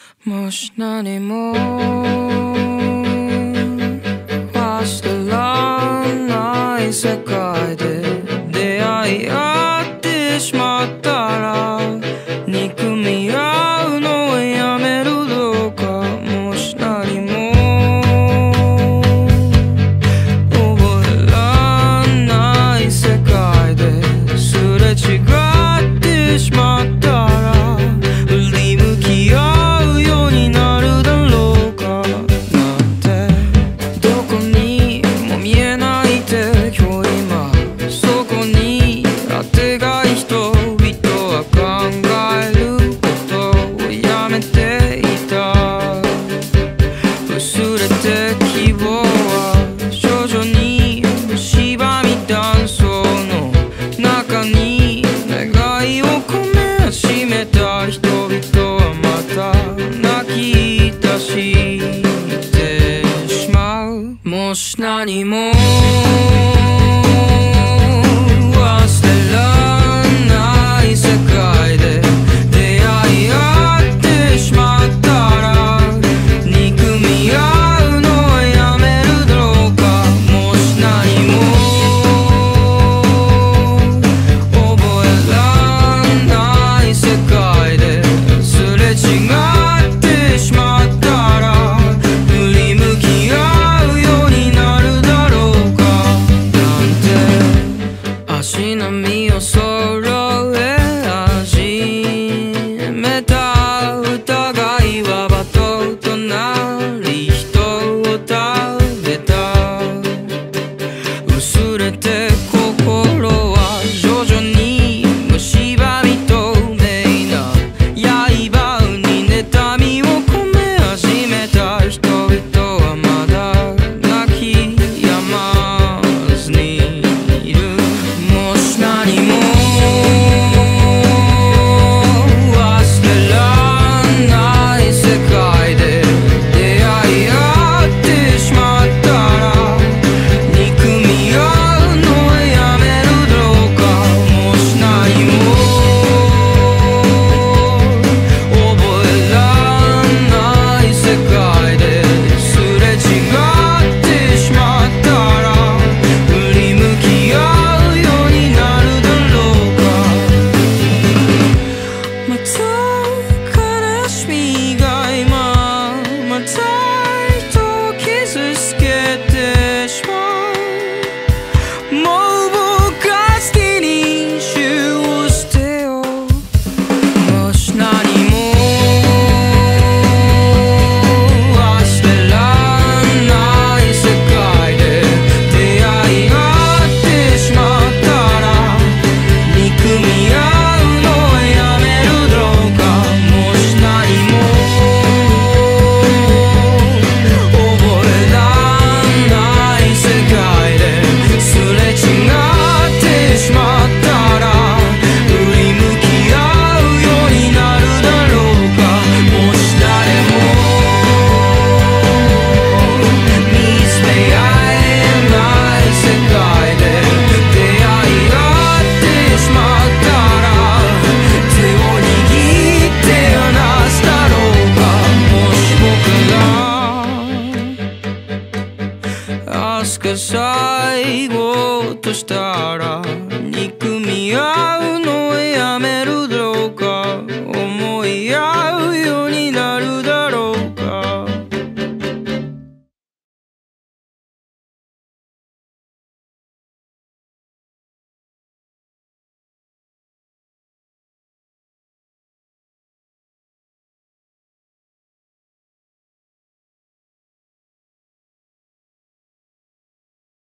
もし何も忘れられない世界で出会い合ってしまったら憎み合うのはやめるどうか。もし何も覚えられない世界ですれ違ってしまったら振り向き合うようになるだろうかなんて。どこにも見えない敵を今そこにあてがい人々は考えることをやめていた。薄れて希望は徐々に蝕み断層の中に願いを込め始めた人々はまた泣き出してしまう。もし何も忘れられない世界で出会い合ってしまったら憎み合うのはやめるだろうか。もし何も覚えられない世界ですれ違ってしまったら振り向き合うようになるだろうかなんて。足並みを揃え始めた疑いはバトとなり人を食べた。薄れて心は徐々に蝕み透明な刃に妬みを込め始めた人々はまだ泣き止まずにいる。もし何も忘れられない世界で出会い合ってしまったら憎み合うのはやめるだろうか。もし何も覚えられない世界ですれ違ってしまったら振り向き合うようになるだろうか。また悲しみが今また人を傷つけてしまう。もう僕は好きに終を捨てよう。もし何も忘れられない世界で出会い合ってしまったら憎み合うのはやめるだろうか。もし何も覚えられない世界ですれ違ってしまったら振り向き合うようになるだろうか。もし誰も見つめ合えない世界で出会い合ってしまったら手を握って離すだろうか。もし僕が明日最後としたら